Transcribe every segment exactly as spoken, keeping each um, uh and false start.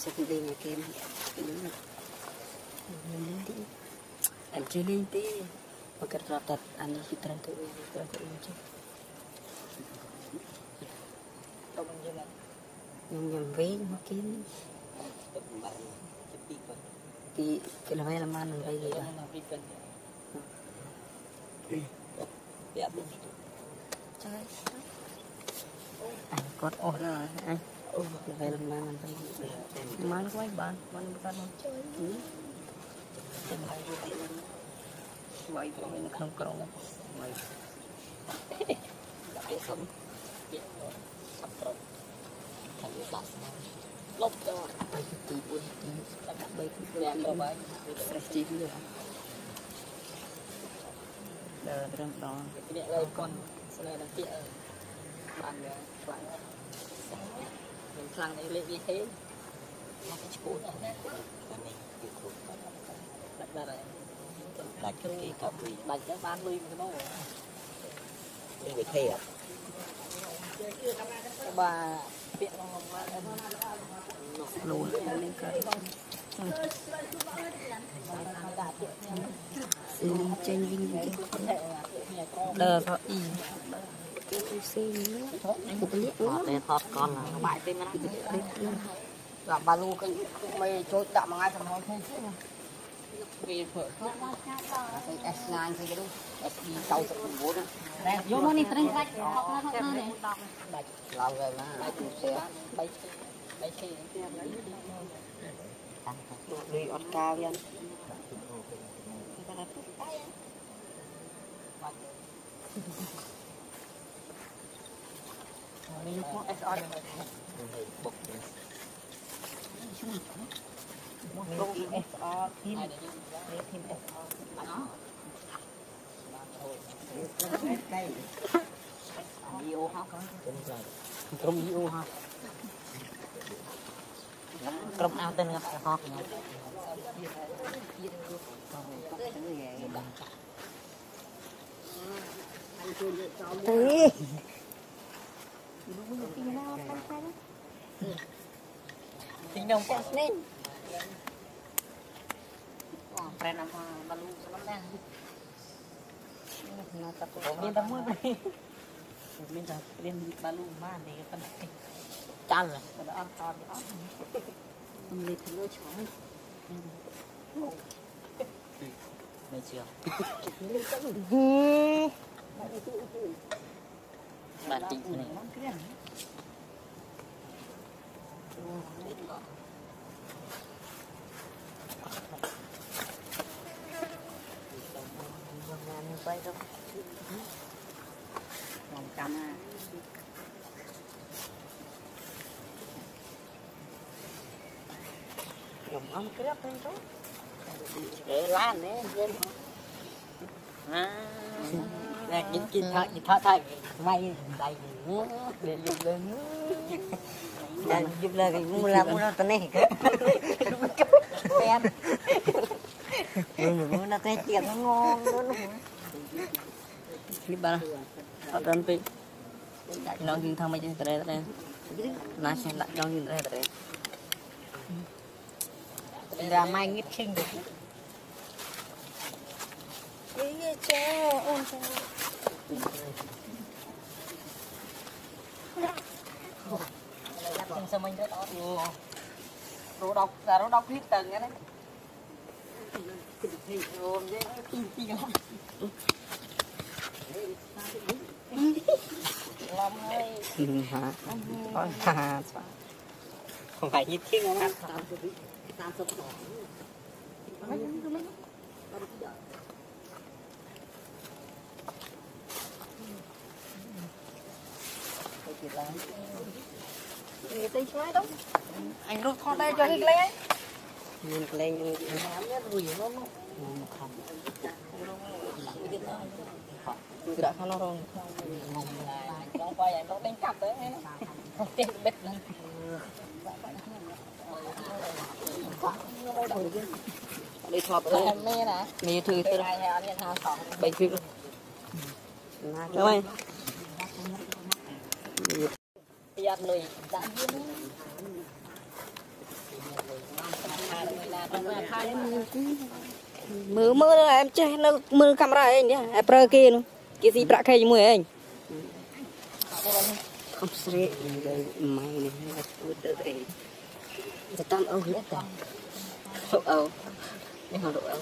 sẽ không đi ngày kem em chơi lên tí mà cái rạp tập anh ấy chỉ trăng tự trăng tự chứ nhầm nhầm với mà kiến thì cái là hay làm ăn đây gì đó anh có ổn rồi anh vậy là mà mà nó quay bạn mà nó bắt nó chơi vậy vậy nó không còn vậy không thành bát lốp cho anh tí buồn tí bay cũng đẹp rồi vậy fresh nữa đờ trong đó cái này con sau này là kia bàn lại mình khăn này lên như thế nó cái chỗ này đặt ra này đặt cái cặp đặt cái ban lui cái đó cái gì thế à bà tiện luôn lên cái ừ trên vinh đờ thôi y để thọt con là nó bại tên nó làm Baloo cái mày trôi chạm mà ngay thằng nó không vì phở cái S chín thì cái đúng S B sau sẽ cũng vô đó vô nó đi trên sách học nó nó này làm rồi mà bay xe bay bay xe đi ọt cao vậy mình có S O bột mình S O thêm thêm S O đó đây P O ha trong P O ha trong ao tên là ho Ê tính đồng con lên phải làm Baloo nó đang nó tập của bên tao mới đây bên tao bên Baloo mà để phân chăn rồi nó ăn to đó mình lấy thứ chó này chưa bạn tính này quay không lòng cam à lòng ong kép lên đó để lan đấy lên à nè chín chín thôi chín thôi thôi may đầy để dùng lên để dùng lên cái mua làm mua nó tên này cái em ừ nó cái chuyện nó ngon đó nó clip ba ở trên pi nó như thằng mấy cái đây đây nó sẽ lại cho như đây đây ra mai nghít sinh được cái che ôn cho sao mình đó đồ độc là nó độc hết tầng cái đấy hả không phải như thế không anh rút con đây cho hết lên nhìn lên nhưng em nhất rồi nó không đã không nó rồi nó quay nó đánh cặp đấy không tiền bết lên đi thọp rồi mê nè mê thư từ bảy phút rồi bây giờ người đã mưa mưa em chơi nó mưa camera anh nhá em prơ kia luôn kia gì bạc hay mưa anh không sre mày này tôi đâyจะตามเอาเล็กแต่เอาไม่เอาเอา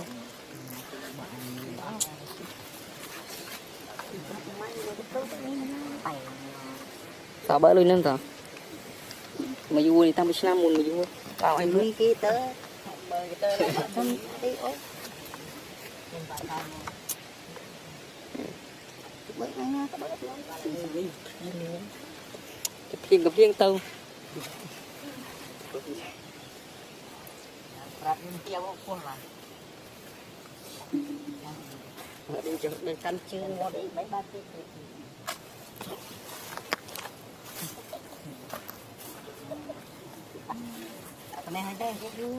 สาวบ้าเลยนั่นต่อมาอยู่นี่ตั้งไปชนะมุนมาอยู่เอาไอ้ลุยกีเตอร์ทำไอ้โอ๊ยจะเพียงกับเพียงเตารับเงินเที่ยวพวกมันđi chợ đi canh chưa nó đi mấy ba tí này hai đây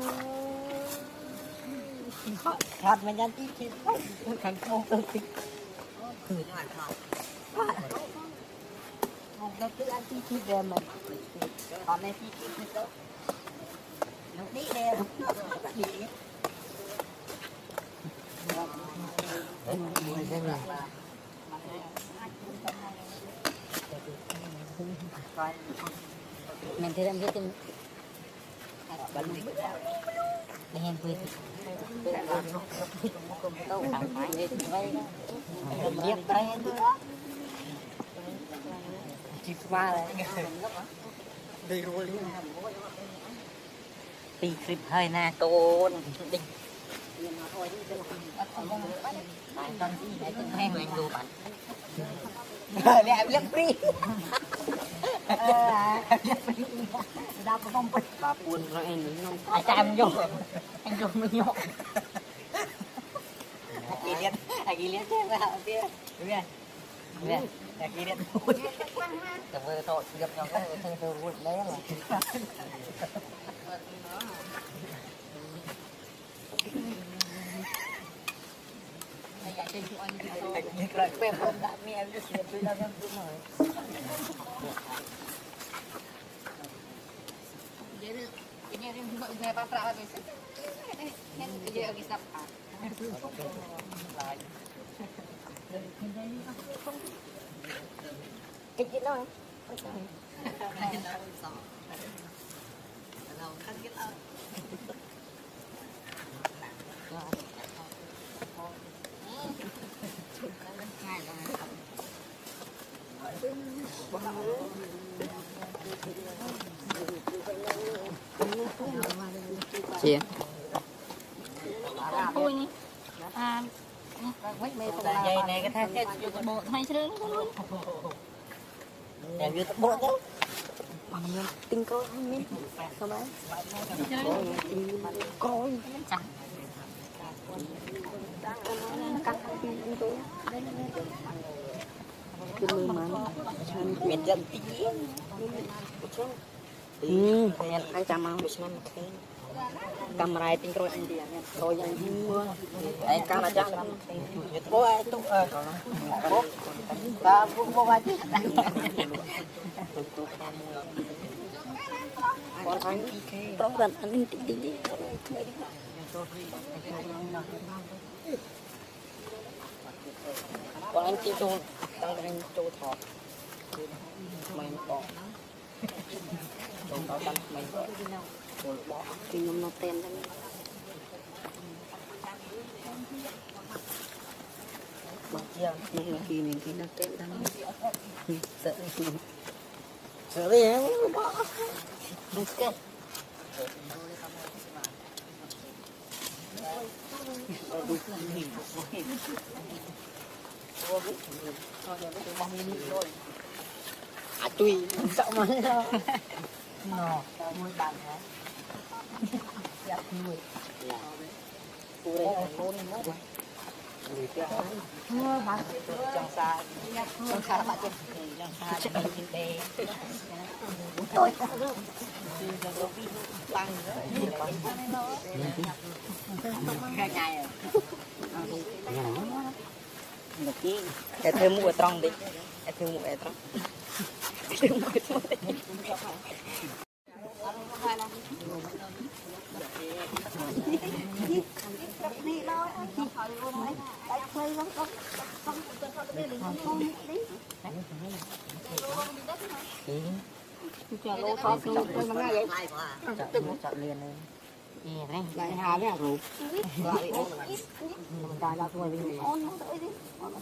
hạt mà nhăn tí chi thành công tôi tí thử cho bạn không không đâu cứ ăn tí chi về mình còn này tí chi nữa nó đi đây đi mình thì làm cái chân bánh để em quên đâu thằng phải đi vay biết đây chỉ qua đấy đi rồi đi clip hơi nè tôn đi em lên luôn bạn để em lắc đi đau không bịch bà buồn rồi em không ai cha em vô anh vô mới nhọ kỳ liên ai kỳ liên thế nào kia đúng rồi nè ai kỳ liên cảm ơn thôi gặp nhau cái thằng thằng buồn đấy mà rồi quen không đã mẹ em đi xịt tôi đang tôi nói jadi ini yang juga saya pasrah habis kan dia lagi sapa kecil đâu chị tôi nhỉ à dây này cái thang cái bộ thay chứ em vô tập bộ chứ bằng như tinh coi miếng sao đấy coi chẳng cắt tôi cái mưa mà miền dân tí ừ hai trăm mau camera tinh coi anh đi anh coi anh mưa anh cao là chắc lắm bố ai tung ờ bố ta bố bố ai chứ còn anh trong gần anh tí tí đi còn anh chỉ cho tăng anh cho thọ mình bỏ trong đó tăng mình bỏ thì nó nó tên đấy bỏ chia nhưng mà khi mình khi nó tên đấy sợ sợ đi em bỏ ok à tùy sợ mà nó môi bàn hả dạ mùi cô đây là cô này mất rồi mưa bằng trong xa trong xa bạn trên trong xa trên đây tôi bằng hai ngày rồi cái thêm mua tròn đi cái thêm mua tròn thêm mua tròn đi lo chị đại phơi lắm con con con đi chờ lô sao tôi mà ngay vậy chọn liền này lại hà đấy à rồi lại ôn này mình cài ra thôi đi ôn tới đi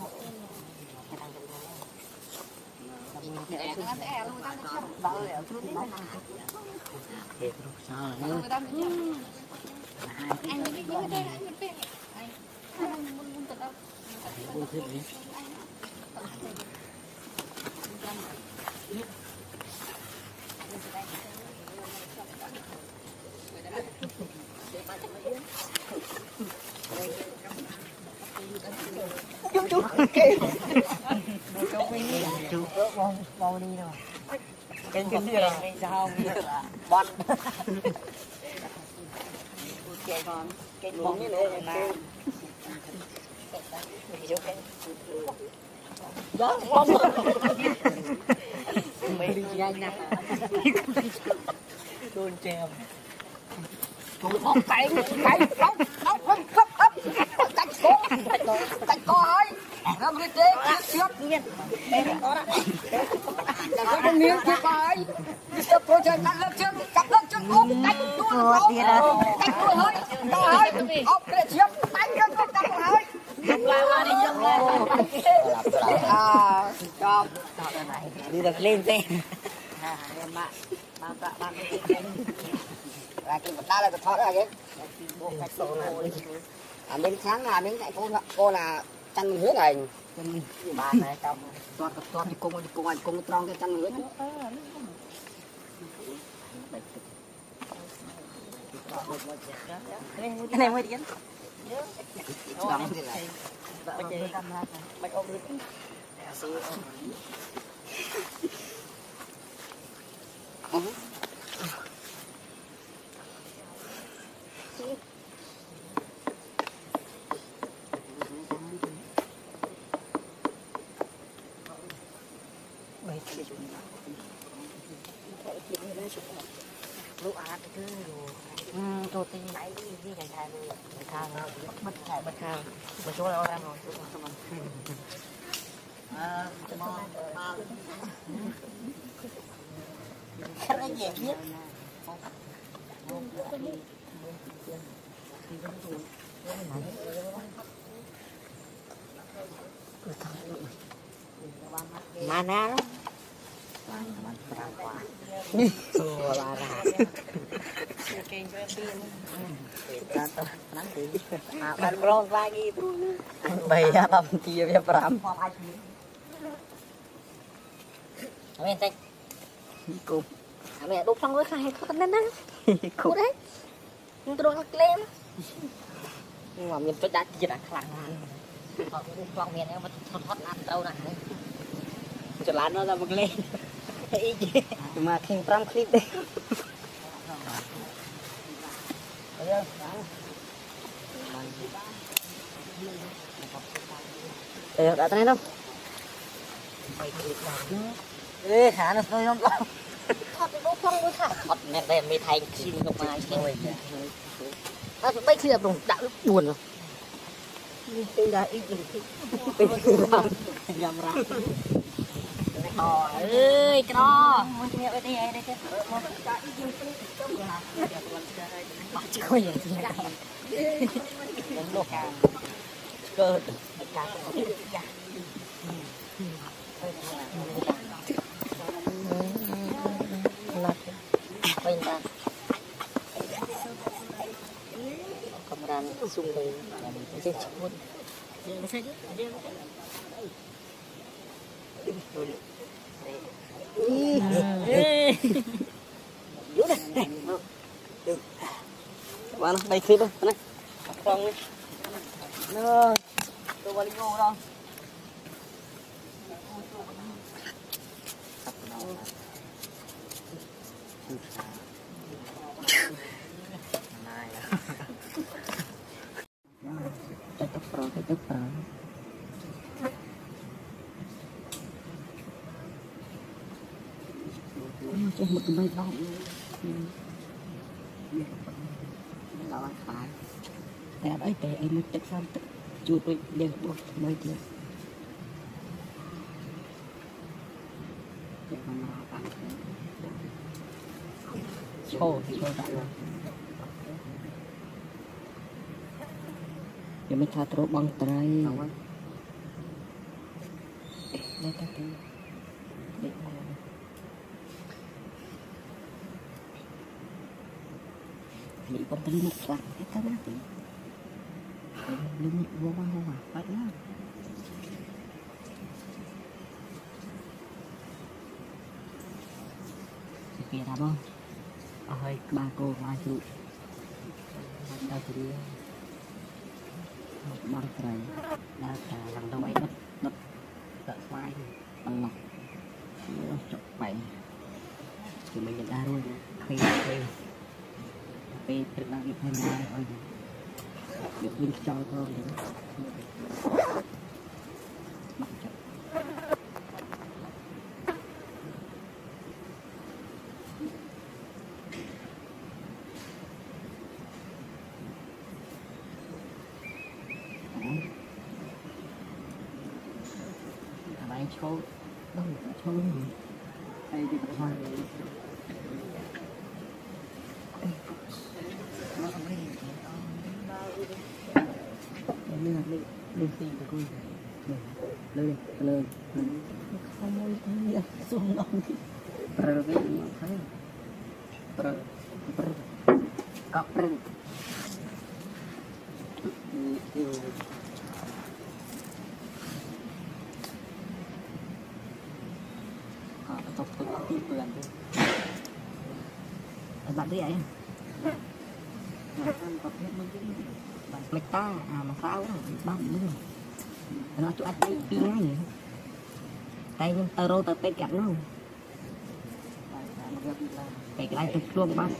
chú chú chú mau mau đi rồi cái cái gì rồi sao bắn cái con cái bóng như này nè đó bóng mày đi nhanh nè đôn chèm không cậy cậy không không không không không cạnh co cạnh co ơi không biết thế trước nhiên có đó là có con miếng kia ơi tiếp cô chơi cắt lớp trước cắt lớp trước ôm cạnh đuôi cạnh đuôi hơi co hơi ôm cái chiếc đánh cho tôi cắt hơi dùng la qua đi dùng la à cho đi được lên xe à em bạn bạn bạn bạn là cái vật đá là vật thoát ra chứ à bên sáng là bên cạnh cô cô là chăn hứa này bà này trong toàn toàn đi cùng đi cùng anh cùng trong cái chăn hứa cái này mới đi đóng thì lại bạch ôm đi lúc ăn cái thứ rồi tôi tin nãy đi ngày hai mươi ngày hai bất ngày bất ngày một số nào đang rồi à cái này dễ biết mà nào đi xua là ra à bạn còn vài gì bây giờ làm chia với pram mẹ tay cùng mẹ đốt xong với khai có tên đó cụ đấy nhưng tôi đốt lên nhưng mà mình phải đã chia đã khẳng họ cũng con miền em mà thoát thoát ăn đâu này cho lá nó ra một lên mà khi pram clip đi Ê, đã tới đâu? Ê, khá nó thôi không? Thật nó không có khả. Thật mẹ về mê thành xin không ai chứ. À, bây khi là đồng đã buồn rồi. Đây là ít rồi. Đây là nhầm ra. Trời ơi, cái đó. Muốn nghe ở đây đây chứ. Chứ có gì vậy? Đánh lột. Cơ. Bên ta kemudian sumber trên chốt bạn đây clip đâu này phong này nó tôi vào ngô đâu tetap pro tetap pro chứ một cái máy đóng đó rồi phải Để đấy để em tích xong tích chuột rồi để buộc mới tiền khô khô tại rồi giờ mình thả trộn bằng tay đây ta tí để đi con tay một sạc hết ta tí lưng vô bao hoa phải đó kia ra không à hơi ba cô vai trụ đau thì một bằng trời đa cả lần đầu ấy đất đất đất vai bằng lọc nó chọc bảy thì mình nhận ra luôn khi khi khi thực ra việc hơn ra rồi việc mình cho con mặc chặt bạn cho đâu cho đây thì hoa lên lên lên xin của cô lên lên không ơi thấy xuống ông per cái thấy per per cặp per họ tập tự tin quyền bạn biết ấy mày ta à mà sao đó băm luôn nó cho anh đi đi ngay tay nhưng tơ rô tơ tê cạnh nó cái cái này luôn băm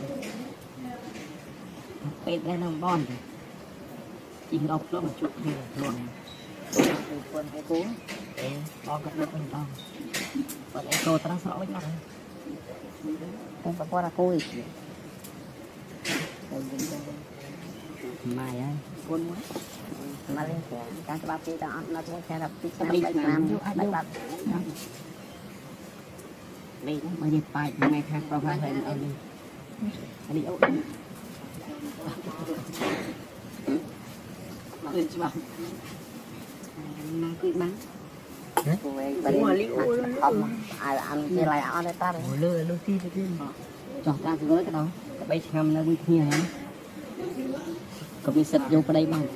bên đây nó bon chỉ ngọc nó một chút thì luôn quân cái cố để bo cái được mình to còn em cô ta sợ với nhau không phải qua là cô ấy mai ơi quân quá mà lên xe các bác sĩ đã nó cũng xe đạp tích năm bảy năm bảy bát đây mà dịch bài ngày khác vào vào đây ở đi ở đi ốc lên chứ bạn mà cứ bán cô ấy bật lên không ai ăn cái này ăn đây ta đấy lừa lừa khi thì chọn ra cái cái đó cái bay ngầm là vui nhiều lắm có bị sệt vô vào đây bằng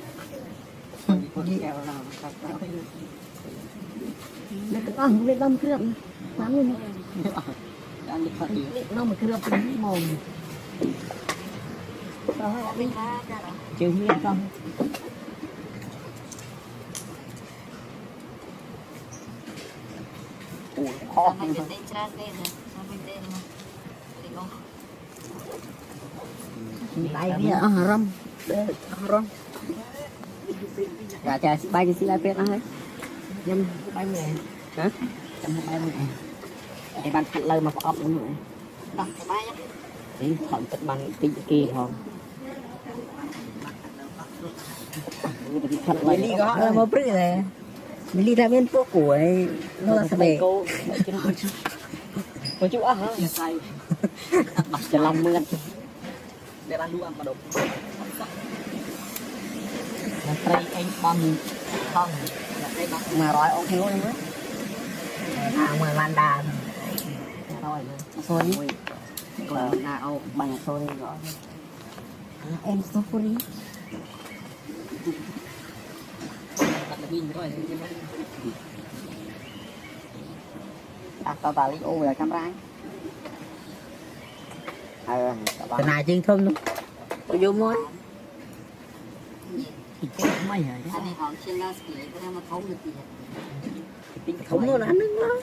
nó cứ ăn lên đâm cướp bán luôn ăn được phần nó mà cướp cái mồm chiều nghe không khó tay kia ở râm râm dạ trời bay thì xin lại biết nói dâm bay mẹ hả dâm bay mẹ để bạn thật lời mà có ốc nữa đọc cái bay thì thận tích bằng tí kia không thật lời đi có một bữa này mình đi ra bên phố của nó là về cô cô chú á hả bật cho lòng mưa để bạn đu ăn mà đục cây anh băng không mà rồi ok luôn á à ngoài van đà thôi sorry còn là ô bằng sorry rồi em sorry đặt tao tao lấy ô là camera ờ cái này chuyên thơm luôn tôi vô môi mày hả anh này họ trên lá sưởi có đem mà thấu được gì không nó ăn nước đó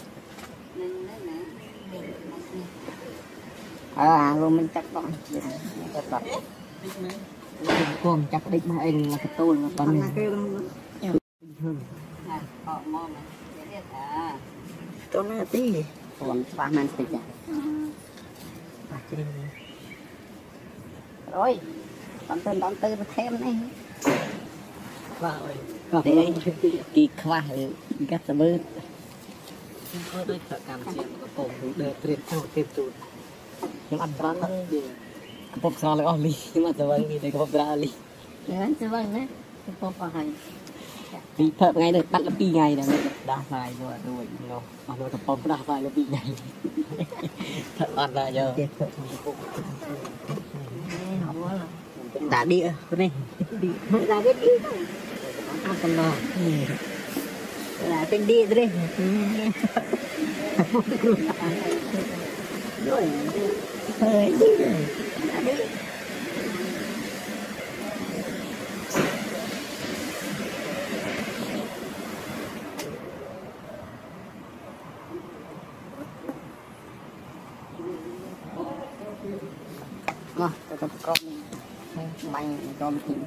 à luôn mình chắc con chắc con con chắc định mà anh là cái tôi là con này họ ngon à cho nó tí còn ba man tịch à rồi đón tên đón tư thêm này vào đây kỳ khoa gắt sờ bơ có đôi thợ cảm chuyện có bổng để tuyệt cho tiếp tục nhưng ăn bán gì bọc sao lại oli nhưng mà giờ vâng đi đây có bọc ra oli đấy sờ vâng đấy không có hay vì thợ ngay được bắt là pi ngày là đa dài rồi rồi nó mà nó tập bóng đa dài là pi ngày thợ ăn là giờ đã đi ở đây đi ra biết đi ăn còn lo là tên đi đây rồi hơi đi đi mà tập con bánh con thì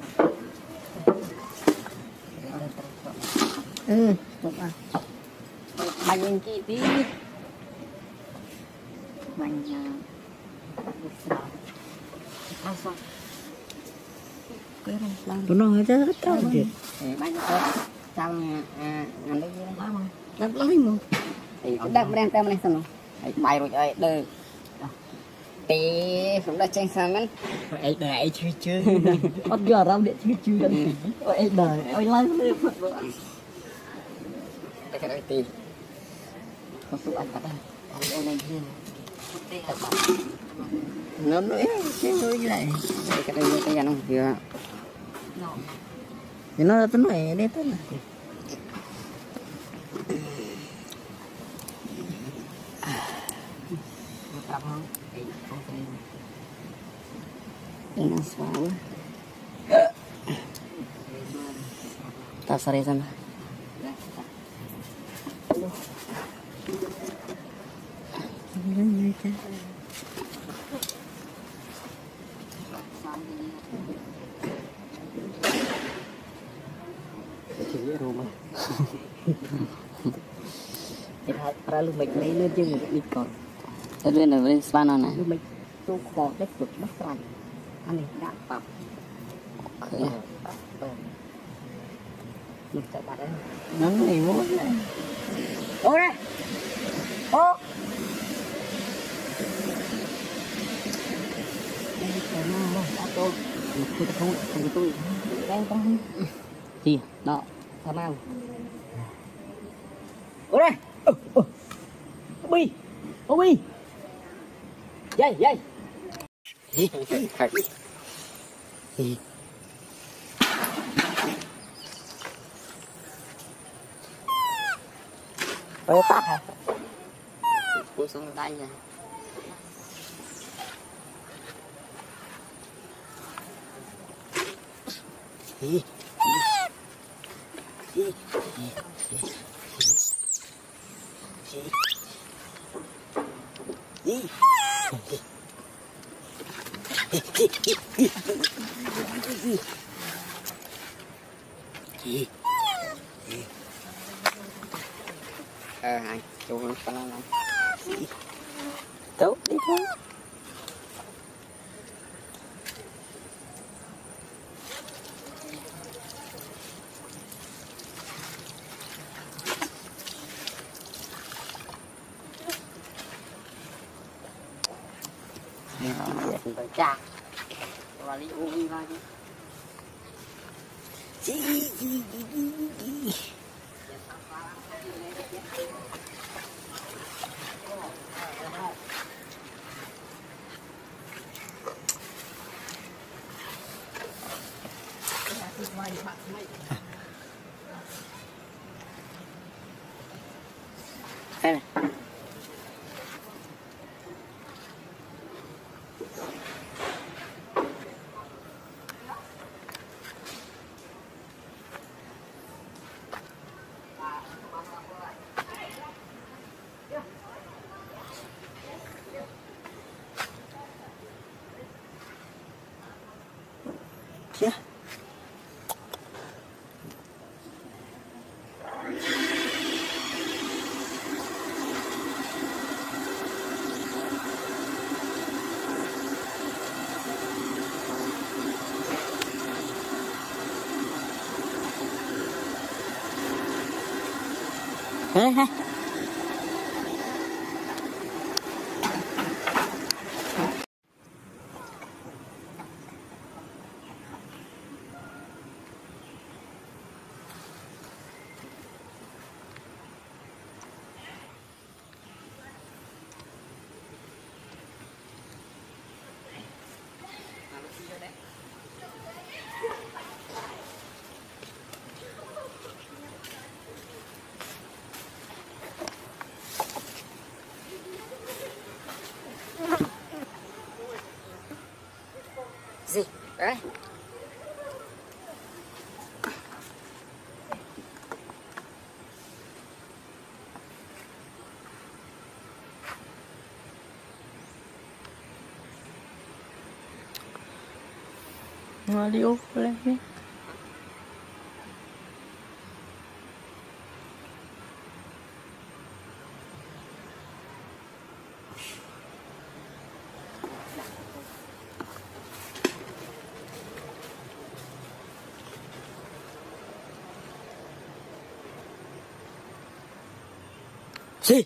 ừ đúng rồi bánh lên kia tí bánh à sao cái này làm nó nói rất tốt thiệt bánh tốt xong à làm đây làm không làm lấy mà đâm đang đâm này xong rồi bài rồi ơi đời thì cũng đã tranh sao mình ấy đời chơi chơi bắt giờ ra điện chơi chơi đến ấy đời ấy lấy lên phật vợ cái này thì có tụ ăn bắt đây này riêng nó nói cái nói như này cái đây cái gì nó kìa thì nó tính này đây tính này ini semua tak sari sana rumah kita perlu make lain aja nih kon tapi nih wes mana nih lu make tuh kok dek tuh mas ran aneh nggak pap oke lu coba deh nang nih mau ore oh atau kita không không tôi đang con gì đó tham ăn ore bi bi dây dây ôi tắt hả cuốn xuống tay nha ờ anh chú nó con anh tốt đi thôi tôi cha và đi uống đi vào đi đây này Thế ha. Gì đấy, Nó đi úp lên đi. gì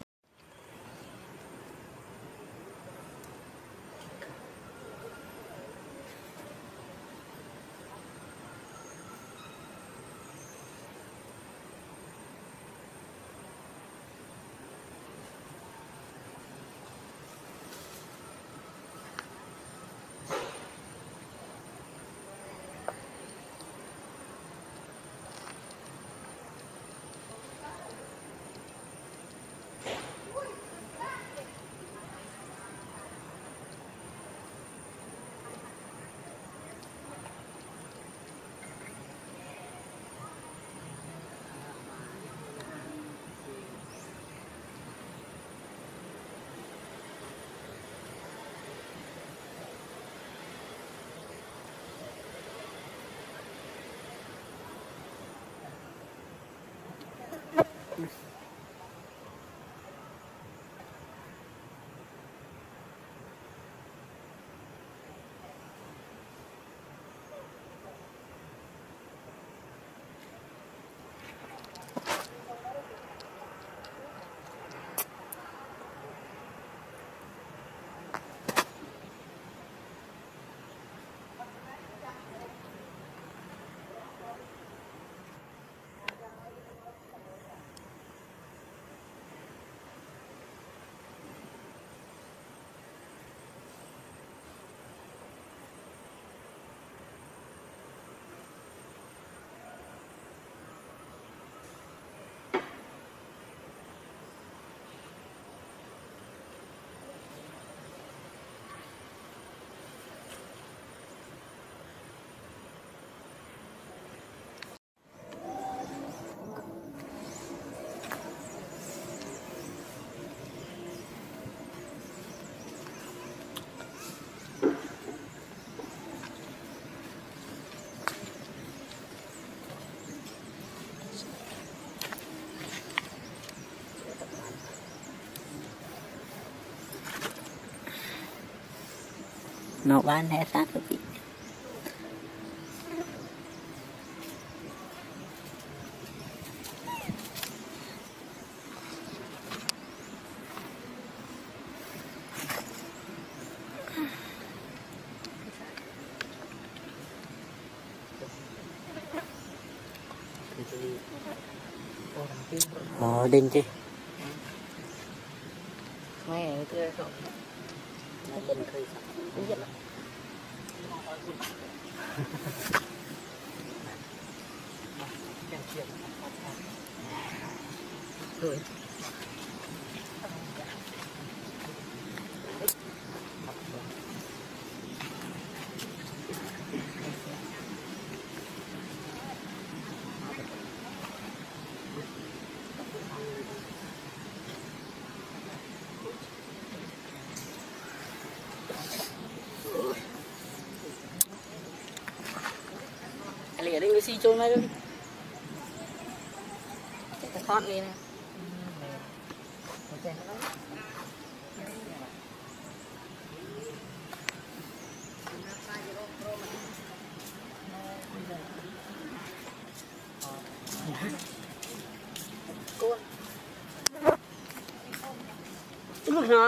Nó bán hết sát rồi chị. ờ đinh chứ Nghe cái không. Nó lên khơi không biết lắm. Rồi. Lẻ đây xì trôi mai đi. Cái thoát đi nè. Con ngon.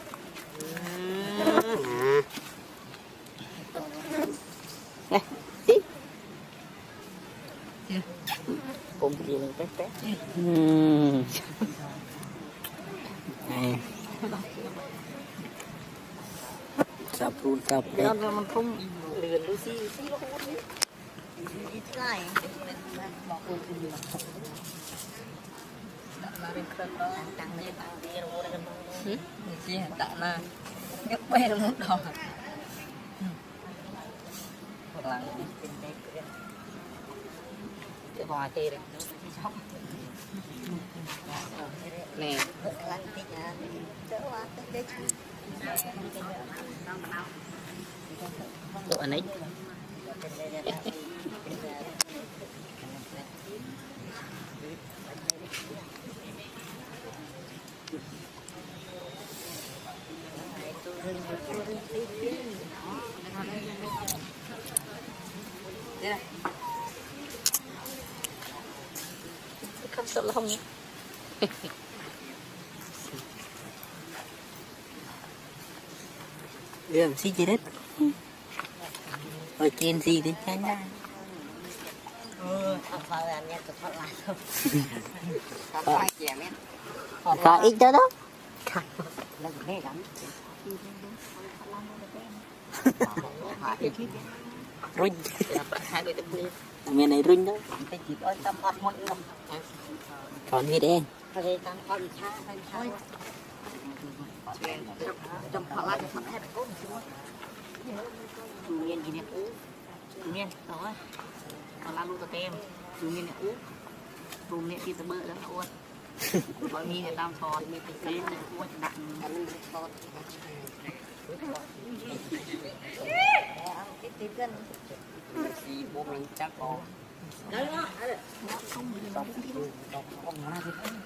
Nè, tí. Cùng gì lên tét tét. Này. Sập luôn sập đấy. Nó mình không lừa Lucy, Lucy nó không có biết. Ít này. Bỏ cùng gì mà không. Là bên khơi đó tăng lên tăng đi rồi đây nó. Gì tạ là nhấc bê nó muốn đỏ. Hoặc là bên đây kia. Cái vòi tê đấy. Nè. Tụi anh ấy. Không sợ lông nhé. Đường xí chỉ đất. Ở trên gì đến chán ra. Ừ, thật sự là nghe thật lại không. Còn hai chè mét. Có ít đó đó. Là nghe lắm. Rung. Hai người tập đi. Miền này rung đó. Cái chị ơi tâm hot một ngầm. Còn gì đen. Thôi tâm hot bị cha hay thôi. Trong họ lại họ hết cốt xuống. Chủ nhiên gì nè ú. Chủ nhiên đó. Họ làm luôn tao tem. Chủ nhiên nè ú. Chủ nhiên thì tao bơ đó nó uất. Bởi mi này tam thòn. Cái này uất nặng. Ăn thon. Cái tí cân. Thì bố mình chắc có. Đấy đó. Không ra thì không.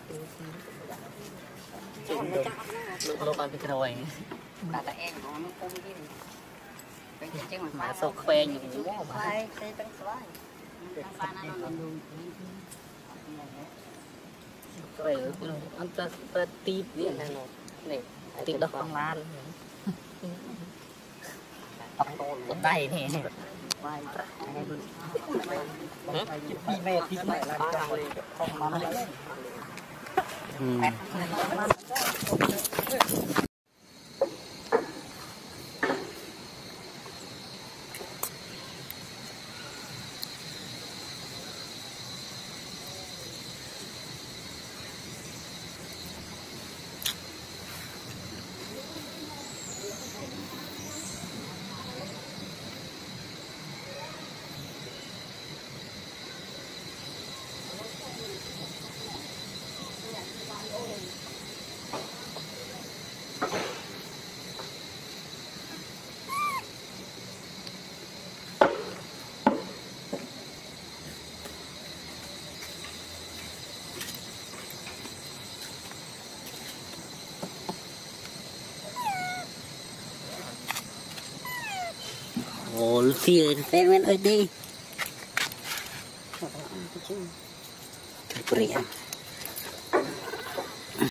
Lúc lúc ăn cái rồi. Đã tại em nó không biết. Cái chết mà sâu khoe những cái món mà. Khoai, cái tăng xoái. Rồi ăn ta ta tip đi này nó. Này, tip đó không lan. Tập tổ đây nè. Đi về thì mẹ là không mắm đấy. Ồ, phía tên men ơi đi. Thật